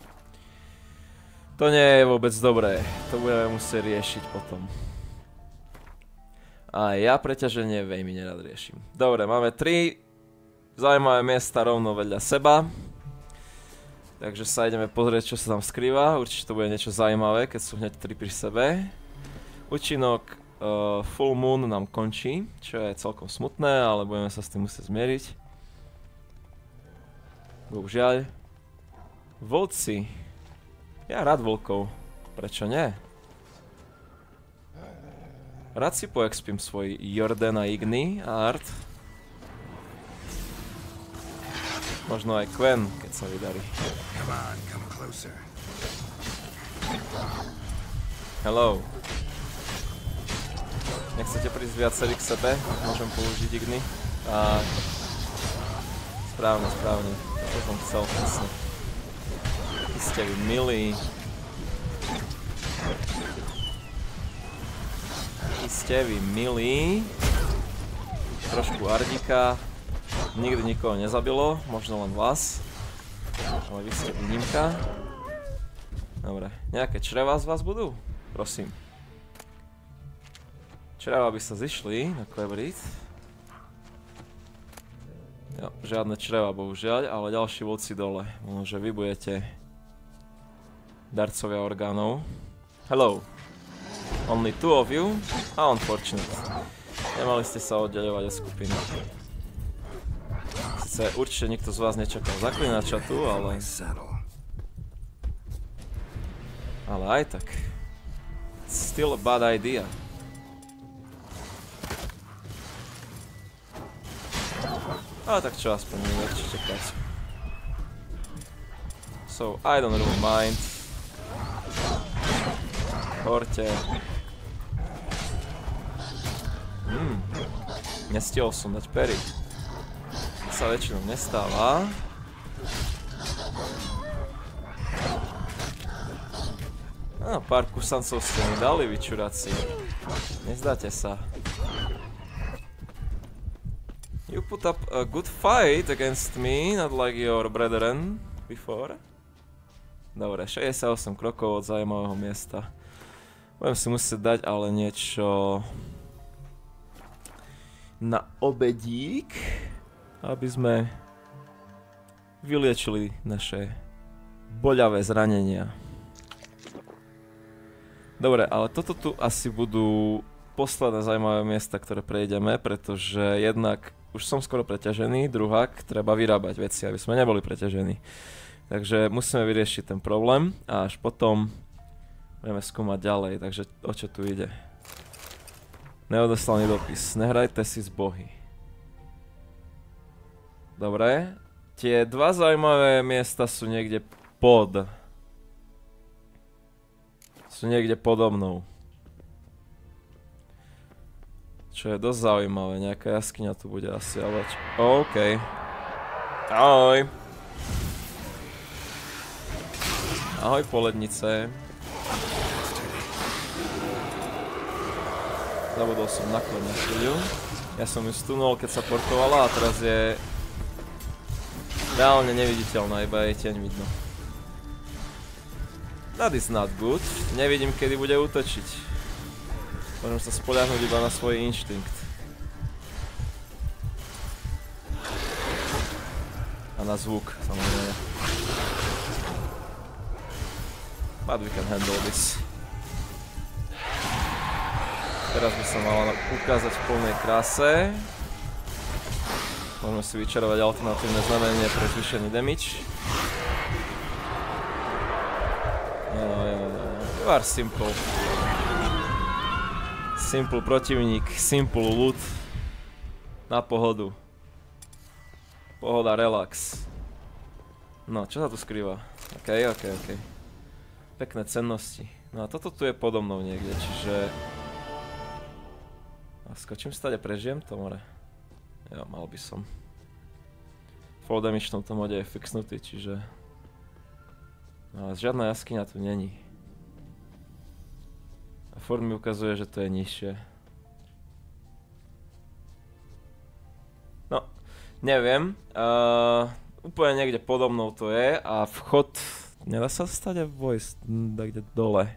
To nie je vôbec dobré, to budeme musieť riešiť potom. A ja preťaženie veľmi nerad riešim. Dobre, máme tri zaujímavé miesta rovno vedľa seba. Takže sa ideme pozrieť, čo sa tam skrýva. Určite to bude niečo zaujímavé, keď sú hneď tri pri sebe. Účinok uh, Full Moon nám končí, čo je celkom smutné, ale budeme sa s tým musieť zmieriť. Bohužiaľ. Vlci. Ja rád vlkov. Prečo nie? Rád si poexpím svoj Jordan a Igni a Art. Možno aj Quen, keď sa vydarí. Hello. Nechcete prísť viacerí k sebe? Môžem použiť Igni. Tak. Správne, správne. To som chcel presne. Vy ste vy milí. Vy ste vy milí. Trošku Ardika. Nikdy nikoho nezabilo, možno len vás. Ale vy ste výnimka. Dobre, nejaké čreva z vás budú? Prosím. Čreva by sa zišli na Qeverit. Jo, žiadne čreva bohužiaľ, ale ďalší vlci dole. Možno, že vy budete darcovia orgánov. Hello. Only two of you? How unfortunate. Nemali ste sa oddeľovať od skupiny. Sice určite nikto z vás nečakal zaklinača tu, ale... Ale aj tak. Still a bad idea. Ale tak čo, aspoň mi nechci čekať. So, I don't really mind. Horte. Hmm. Nestihol som dať pery. To sa väčšinou nestáva. Áno, pár kusancov ste mi dali, vyčuraci. Nezdáte sa. You put up a good fight against me, not like your brethren before. Dobre, šesťdesiatosem krokov od zaujímavého miesta. Budem si musieť dať ale niečo na obedík, aby sme vyliečili naše boľavé zranenia. Dobre, ale toto tu asi budú posledné zaujímavé miesta, ktoré prejdeme, pretože jednak už som skoro preťažený, druhák, treba vyrábať veci, aby sme neboli preťažení. Takže musíme vyriešiť ten problém a až potom budeme skúmať ďalej, takže o čo tu ide? Neodoslaný dopis, nehrajte si s bohy. Dobre, tie dva zaujímavé miesta sú niekde pod. Sú niekde podo mnou. Čo je dosť zaujímavé, nejaká jaskyňa tu bude asi, ale čo? OK. Ahoj. Ahoj polednice. Zabudol som na kľud na chvíľu. Ja som ju stunul, keď sa portovala a teraz je reálne neviditeľná, iba jej tieň vidno. That is not good. Nevidím, kedy bude útočiť. Môžem sa spoľahnúť iba na svoj inštinkt. A na zvuk, samozrejme. But we can handle this. Teraz by sa mala ukázať v plnej kráse. Môžeme si vyčarovať alternatívne znamenie pre zvýšený damage. Jo, jo, jo. You are simple. Simple protivník, simple loot. Na pohodu. Pohoda, relax. No, čo sa tu skrýva? OK, OK, OK. Pekné cennosti. No a toto tu je podo mnou niekde, čiže... A skočím stade, prežijem to, more? Jo, mal by som. Full damage v tomto mode je fixnutý, čiže... No ale žiadna jaskyňa tu není. A furt mi ukazuje, že to je nižšie. No, neviem. Uh, úplne niekde podo mnou to je a vchod... Nedá sa stať voice niekde dole.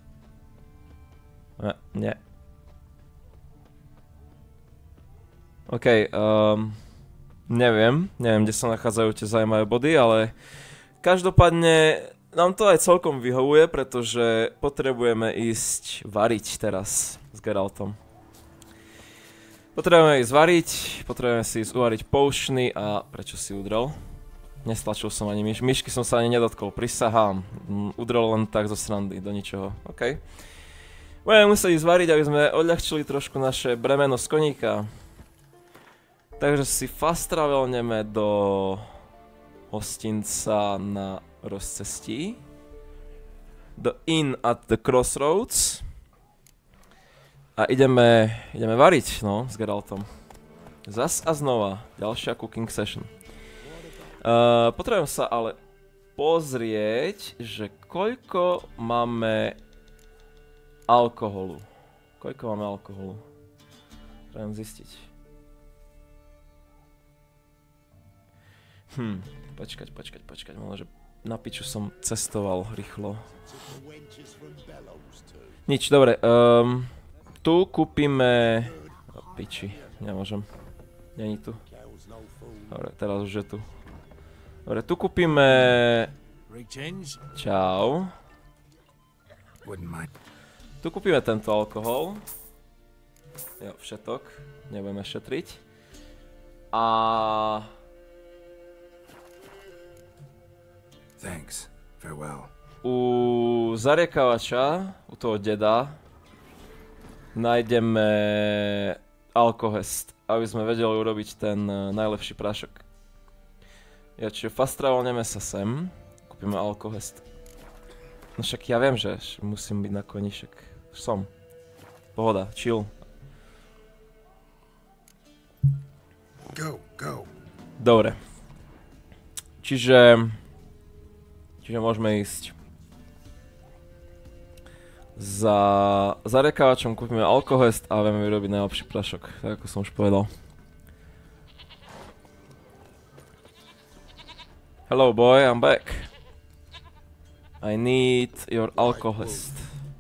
Ne, nie. OK, um, Neviem, neviem, kde sa nachádzajú tie zaujímavé body, ale každopádne nám to aj celkom vyhovuje, pretože potrebujeme ísť variť teraz s Geraltom. Potrebujeme ísť variť, potrebujeme si ísť uvariť potiony a prečo si udrel? Nestlačil som ani myš, myšky som sa ani nedotkol, prisahám, udrel len tak zo srandy, do ničoho, okej. Budeme musieť ísť variť, aby sme odľahčili trošku naše bremeno z koníka. Takže si fast travelneme do hostinca na rozcestí. The Inn at the Crossroads. A ideme, ideme variť, no, s Geraltom. Zas a znova, ďalšia cooking session. Uh, potrebujem sa ale pozrieť, že koľko máme alkoholu. Koľko máme alkoholu? Potrebujem zistiť. Hm, počkať, počkať, počkať, možno, že na piču som cestoval rýchlo. Nič, dobre, um, tu kúpime... O, piči, nemôžem, není tu. Dobre, teraz už je tu. Dobre, tu kúpime... Čau. Tu kúpime tento alkohol. Jo, všetok, nebudeme šetriť. A... Thanks. Farewell. U zariekavača, u toho deda, nájdeme alkohest, aby sme vedeli urobiť ten uh, najlepší prášok. Ja čiže fast travelneme sa sem, kúpime alkohest. No však ja viem, že musím byť na koni, však som. Pohoda, chill. Go, go. Dobre. Čiže... Čiže môžeme ísť. Za zarekávačom kúpime alkohest a vieme vyrobiť najlepší prašok, tak ako som už povedal. Hello boy, I'm back. I need your alkohest.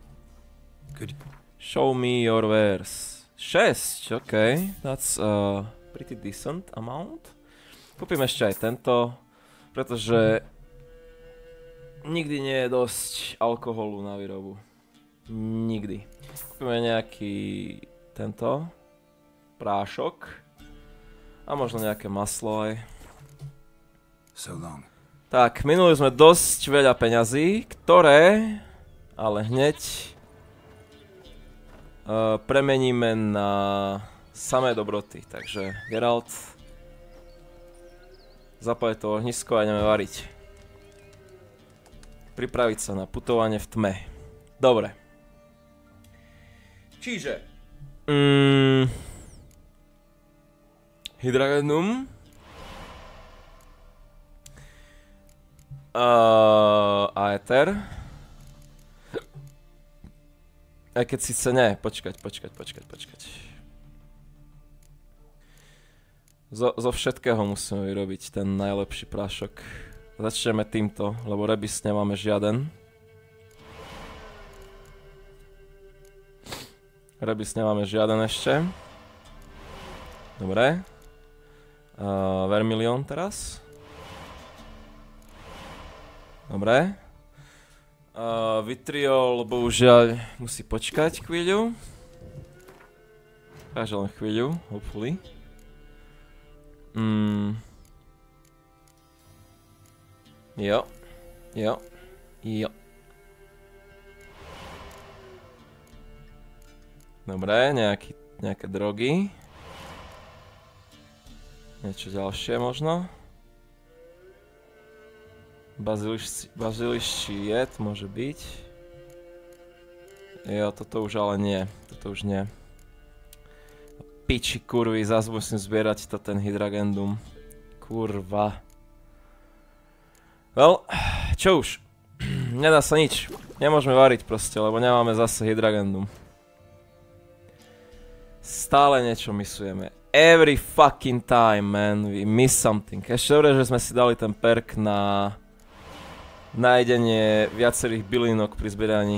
Show me your wares. šesť, ok, that's a pretty decent amount. Kúpim ešte aj tento, pretože nikdy nie je dosť alkoholu na výrobu. Nikdy. Kúpime nejaký tento prášok a možno nejaké maslo aj. So long. Tak, minuli sme dosť veľa peňazí, ktoré ale hneď uh, premeníme na samé dobroty. Takže Geralt, zapáj to ohnisko a ideme variť. Pripraviť sa na putovanie v tme. Dobre. Čiže... Mm, Hydragenum. Uh, Aether. Aj keď síce ne, počkať, počkať, počkať, počkať. Zo, zo všetkého musíme vyrobiť ten najlepší prášok. Začneme týmto, lebo rebis nemáme žiaden. Rebis nemáme žiaden ešte. Dobre. Uh, Vermilion teraz. Dobre. Uh, Vitriol bohužiaľ musí počkať chvíľu. Takže len chvíľu, hopefully. Mm. Jo, jo, jo. Dobre, nejaký, nejaké drogy. Niečo ďalšie možno. Baziliščí jed môže byť. Jo, toto už ale nie, toto už nie. Piči kurvy, zase musím zbierať to ten Hydragendum. Kurva. Well, čo už. Nedá sa nič. Nemôžeme variť proste, lebo nemáme zase Hydragendum. Stále niečo misujeme. Every fucking time, man, we miss something. Ešte dobre, že sme si dali ten perk na nájdenie viacerých bylinok pri zbieraní.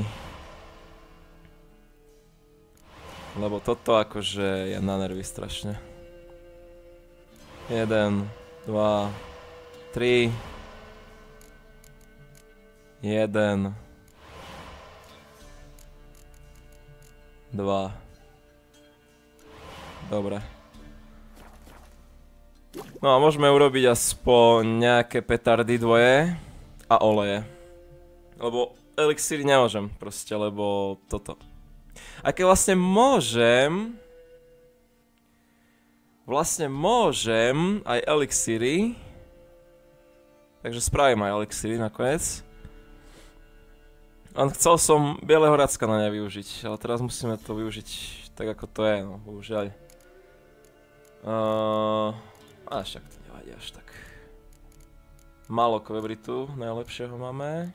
Lebo toto akože je na nervy strašne. Jeden, dva, tri. Jeden. Dva. Dobre. No a môžeme urobiť aspoň nejaké petardy dvoje a oleje. Lebo elixíry nemôžem proste, lebo toto. A keď vlastne môžem... Vlastne môžem aj elixíry. Takže spravím aj elixíry nakoniec. Len chcel som bieleho racka na ne využiť, ale teraz musíme to využiť tak ako to je, no bohužiaľ. Uh, a však to nevadí až tak. Málo kvebritu, najlepšieho máme.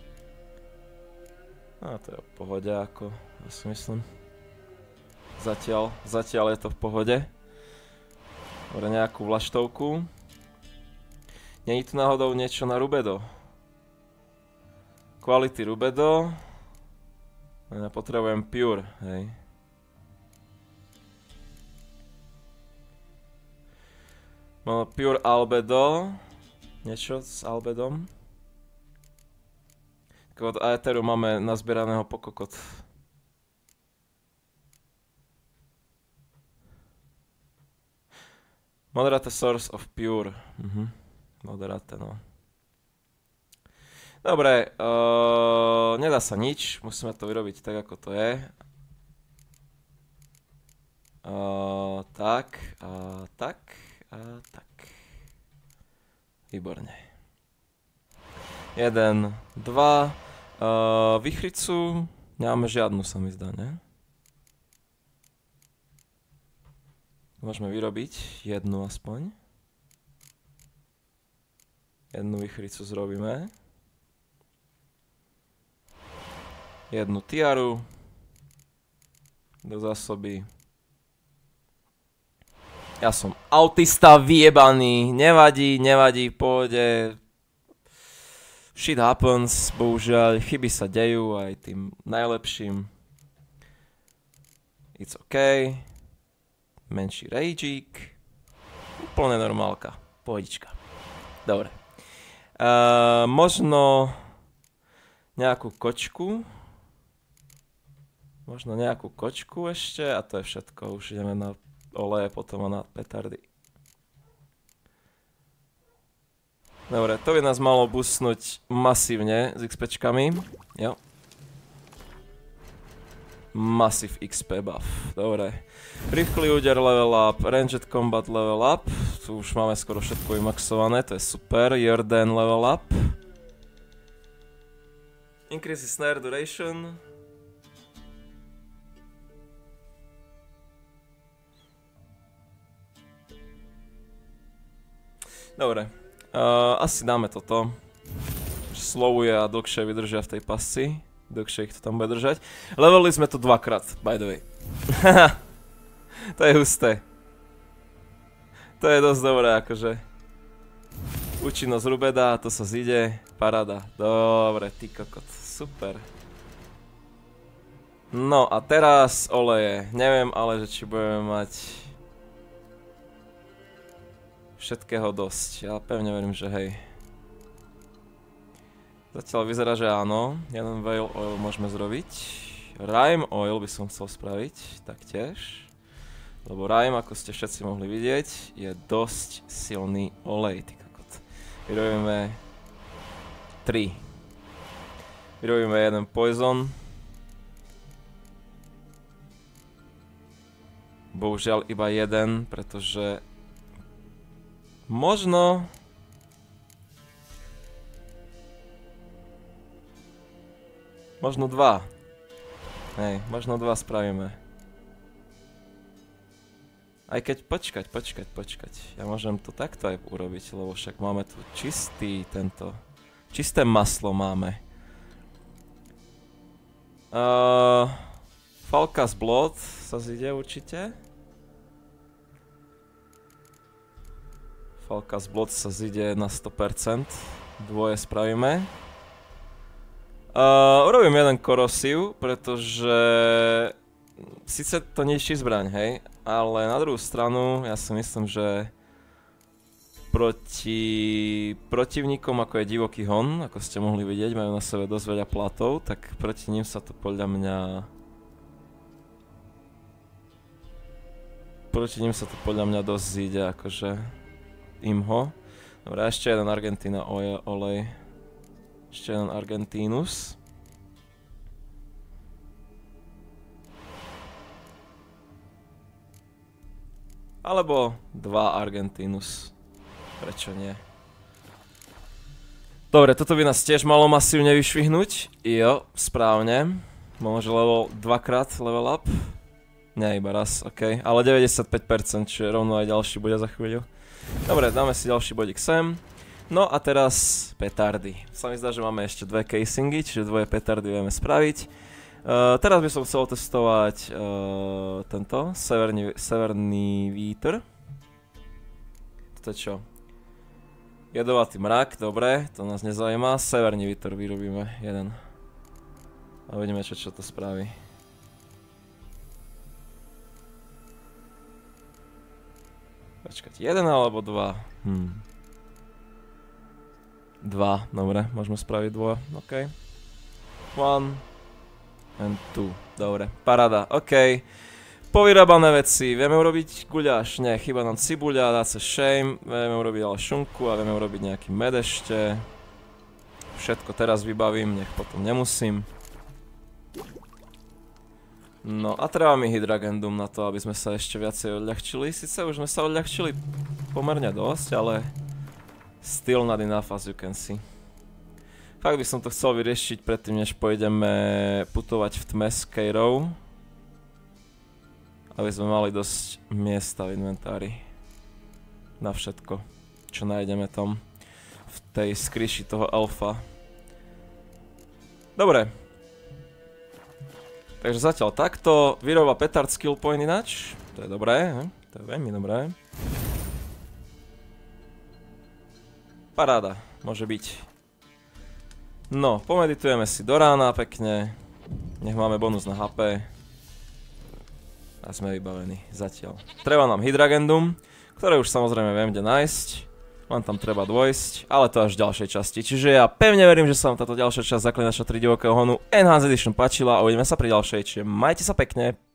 A to je v pohode, ako ja si myslím. Zatiaľ, zatiaľ je to v pohode. Dobre, nejakú vlaštovku. Není tu náhodou niečo na rubedo? Quality rubedo. Ja potrebujem pure, hej. Mám pure albedo. Niečo s albedom. Od aeteru máme nazbieraného pokokot. Moderate source of pure. Mhm. Moderate, no. Dobre, uh, nedá sa nič, musíme to vyrobiť tak, ako to je. Uh, tak, a tak, a tak. Výborne. Jeden, dva. Uh, vychricu nemáme žiadnu, sa mi zdá, ne? Môžeme vyrobiť jednu aspoň. Jednu vychricu zrobíme. Jednu tiaru. Do zásoby. Ja som autista vyjebaný. Nevadí, nevadí, pôjde. Shit happens, bohužiaľ, chyby sa dejú aj tým najlepším. It's OK. Menší ragík. Úplne normálka, pohodička. Dobre. Uh, možno nejakú kočku. Možno nejakú kočku ešte a to je všetko. Už ideme na oleje, potom na petardy. Dobre, to by nás malo boostnúť masívne s XPčkami. Jo. Massive X P buff. Dobre. Rýchly úder level up, ranged combat level up. Tu už máme skoro všetko vymaxované, to je super. Jordan level up. Increase snare duration. Dobre. Uh, asi dáme toto. Slowuje a dlhšie vydržia v tej pasci. Dlhšie ich to tam bude držať. Levelili sme to dvakrát, by the way. To je husté. To je dosť dobré, akože. Účinnosť rubeda, to sa zíde. Paráda. Dobre, ty kokot. Super. No a teraz oleje. Neviem ale, že či budeme mať... všetkého dosť. Ja pevne verím, že hej. Zatiaľ vyzerá, že áno. Jeden Veil Oil môžeme zrobiť. Rime Oil by som chcel spraviť taktiež. Lebo Rime, ako ste všetci mohli vidieť, je dosť silný olej. Ty kokot. Vyrobíme tri. Vyrobíme jeden Poison. Bohužiaľ iba jeden, pretože možno možno dva. Hej, možno dva spravíme. Aj keď počkať, počkať, počkať. Ja môžem to takto aj urobiť, lebo však máme tu čistý tento... Čisté maslo máme. Uh, Falca's Blood sa zíde určite. Falca's Blood sa zíde na sto percent. Dvoje spravíme. Uh, urobím jeden korosív, pretože... Sice to ničí zbraň, hej? Ale na druhú stranu, ja si myslím, že proti protivníkom, ako je divoký hon, ako ste mohli vidieť, majú na sebe dosť veľa platov, tak proti ním sa to podľa mňa... Proti ním sa to podľa mňa dosť zíde, akože imho. Dobre, ešte jeden Argentína olej. Ešte jeden Argentínus. Alebo dva Argentínus. Prečo nie? Dobre, toto by nás tiež malo masívne vyšvihnúť. Jo, správne. Môže level dvakrát level up. Nie, iba raz, ok. Ale deväťdesiatpäť percent, čiže rovno aj ďalší bude za chvíľu. Dobre, dáme si ďalší bodík sem. No a teraz petardy. Sa mi zdá, že máme ešte dve casingy, čiže dvoje petardy vieme spraviť. Uh, teraz by som chcel testovať uh, tento, severný, severný vítr. To je čo? Jedovatý mrak, dobre, to nás nezaujíma. Severný vítr vyrobíme, jeden. A uvidíme, čo, čo to spraví. Počkať, jeden alebo dva? Hm. Dva, dobre, môžeme spraviť dvoje, ok. One. And two, dobre, paráda, ok. Povyrábané veci, vieme urobiť guľáš, nie, chýba nám cibuľa, that's a shame. Vieme urobiť ale šunku a vieme urobiť nejaký med ešte. Všetko teraz vybavím, nech potom nemusím. No a treba mi hydragendum na to, aby sme sa ešte viacej odľahčili. Sice už sme sa odľahčili pomerne dosť, ale still not enough as you can see. Fakt by som to chcel vyriešiť predtým, než pôjdeme putovať v tme s Keirou. Aby sme mali dosť miesta v inventári. Na všetko, čo nájdeme tam v tej skryši toho elfa. Dobre. Takže zatiaľ takto. Vyroba petard skill point ináč. To je dobré, he? To je veľmi dobré. Paráda, môže byť. No, pomeditujeme si do rána pekne. Nech máme bonus na há pé. A sme vybavení zatiaľ. Treba nám hydragendum, ktoré už samozrejme viem kde nájsť. Len tam treba dôjsť, ale to až v ďalšej časti. Čiže ja pevne verím, že sa vám táto ďalšia časť Zaklinača tri divokého honu Enhanced Edition páčila a uvidíme sa pri ďalšej. Čiže majte sa pekne.